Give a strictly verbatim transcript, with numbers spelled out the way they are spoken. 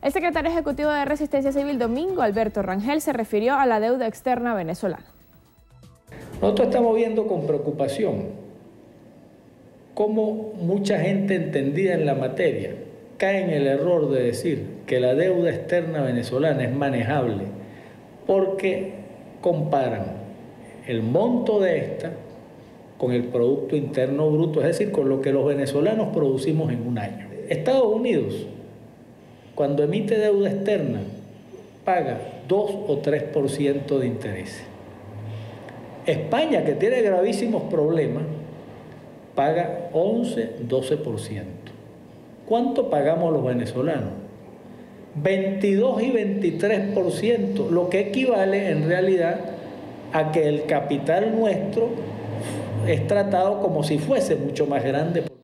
El secretario ejecutivo de Resistencia Civil, Domingo Alberto Rangel, se refirió a la deuda externa venezolana. Nosotros estamos viendo con preocupación cómo mucha gente entendida en la materia cae en el error de decir que la deuda externa venezolana es manejable porque comparan el monto de esta con el Producto Interno Bruto, es decir, con lo que los venezolanos producimos en un año. Estados Unidos, cuando emite deuda externa, paga dos o tres por ciento de interés. España, que tiene gravísimos problemas, paga once, doce por ciento. ¿Cuánto pagamos los venezolanos? veintidós y veintitrés por ciento, lo que equivale en realidad a que el capital nuestro es tratado como si fuese mucho más grande.